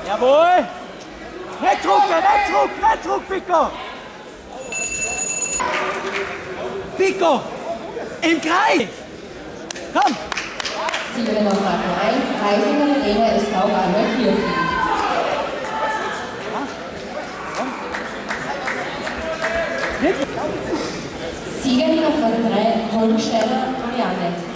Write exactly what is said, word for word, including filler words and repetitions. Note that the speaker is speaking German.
Jawohl! Nicht zurück, nicht zurück, nicht zurück, Pico! Pico! Im Kreis! Komm! Siegerin auf Marken eins, Reisinger Arena ist auch einmal hier. Siegerin auf Marken drei, Hollensteiner Marianne.